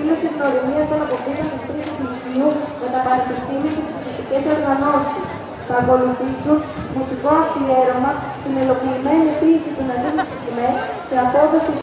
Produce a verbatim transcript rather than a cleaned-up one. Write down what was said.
εκδήλωση γνωριμίας των αποφύτων της τρίτης Λυκείου με τα πανεπιστήμια και τις φοιτητικές οργανώσεις. Θα ακολουθήσουν μουσικό αφιέρωμα στην ελοποιημένη επίθεση του Ναζί σε απόδοση